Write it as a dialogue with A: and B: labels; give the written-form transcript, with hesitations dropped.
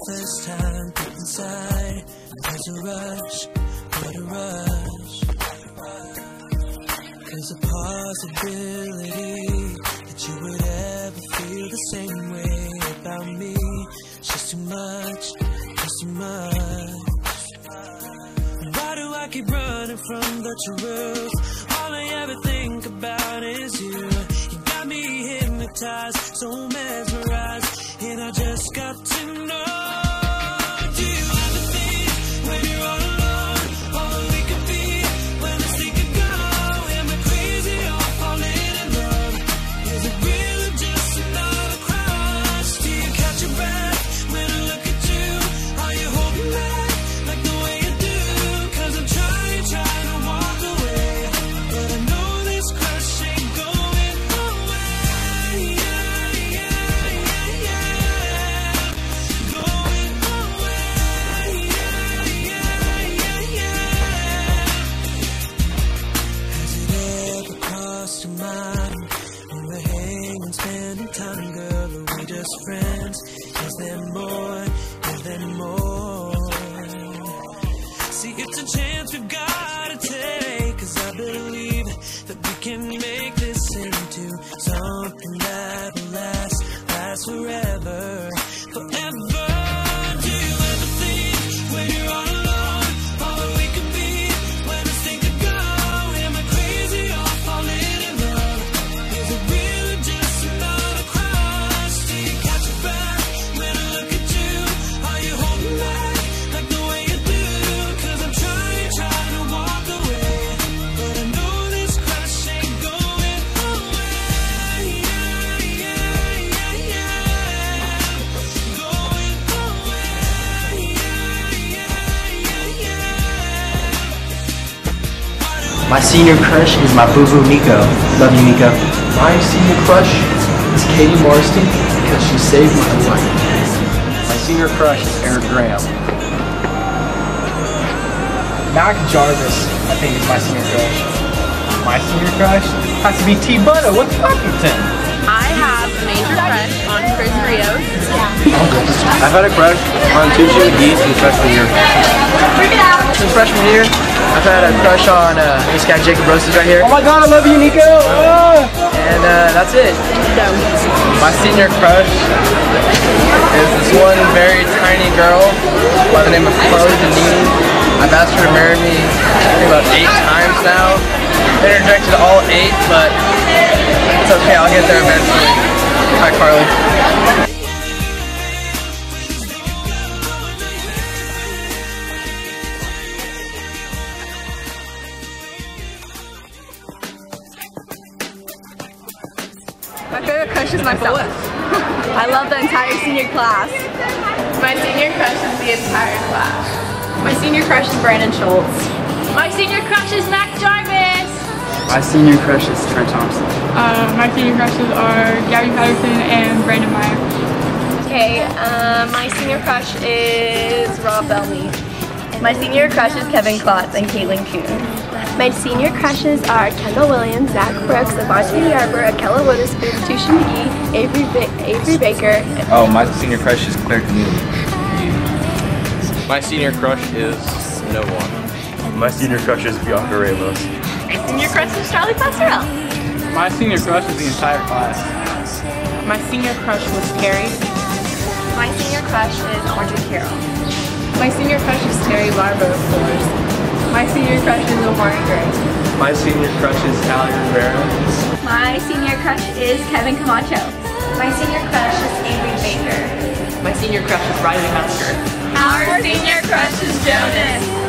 A: first time deep inside, there's a rush, what a rush. There's a possibility that you would ever feel the same way about me. It's just too much, just too much. Why do I keep running from the truth? All I ever think about is you. You got me hypnotized, so mesmerized, and I just got to know. Do you ever think when you're all alone, all that we could be, when this thing could go? Am I crazy or falling in love? Is it real or just another crush? Do you catch your breath when I look at you? Are you holding back like the way you do? 'Cause I'm trying to walk away, but I know this crush ain't going away. Yeah, yeah, yeah, yeah. Going away. Yeah, yeah, yeah, yeah. Has it ever crossed your mind when we're hanging, spending time, girl? Are we just friends? Is there more? Is there more? See, it's a chance we've got to take, 'cause I believe that we can make this into something that will last forever, forever. Do you ever think when you're all alone, all that we could be, when this thing could go? Am I crazy or falling in love? Is it real or just another crush? Do you catch your breath when I look at you? Are you holding back like the way you do? 'Cause I'm trying to walk away, but I know this crush ain't going away. Yeah, yeah, yeah, yeah. Going away. Yeah, yeah, yeah, yeah.
B: My senior crush is my boo-boo Nico. Love you, Nico.
C: My senior crush is Katie Marston because she saved my life.
B: My senior crush is Eric Graham.
C: Mac Jarvis, I think, is my senior crush. My senior crush has to be T. Butta. What's Buffington?
D: I have a major crush on Chris Rios.
B: I've had a crush on Tucci McGee since freshman year. Since freshman year, I've had a crush on this guy Jacob Roses right here.
C: Oh my God, I love you, Nico.
B: And that's it.
C: My senior crush is this one very tiny girl by the name of Chloe Denini. I've asked her to marry me, I think, about 8 times now. Been rejected all 8, but it's okay, I'll get there eventually. Hi, Carly.
D: My favorite crush is myself. I love the entire senior class. My senior crush is the entire class. My senior crush is Brandon Schultz. My senior crush is Mac Jarvis.
B: My senior crush is Trent Thompson.
E: My senior crushes are Gabby Patterson and Brandon Meyer.
D: Okay, my senior crush is Rob Bellamy. My senior crush is Kevin Klotz and Caitlin Kuhn.
F: My senior crushes are Kendall Williams, Zach Brooks, Varsity Arbor, Akella Witherspoon, Tucci McGee, Avery Baker.
G: Oh, my senior crush is Claire Keneally.
H: My senior crush is no one.
I: My senior crush is Bianca Ramos.
D: My senior crush is Charlie Passerelle.
E: My senior crush is the entire class.
D: My senior crush was Terry. My senior crush is Audrey Carroll. My senior crush is Terry Barber, of course. My senior crush is Omari Gray.
I: My senior crush is Callie Rivera.
F: My senior crush is Kevin Camacho. My senior crush is Avery Baker.
D: My senior crush is Riley Husker.
F: Our senior crush is Jonas.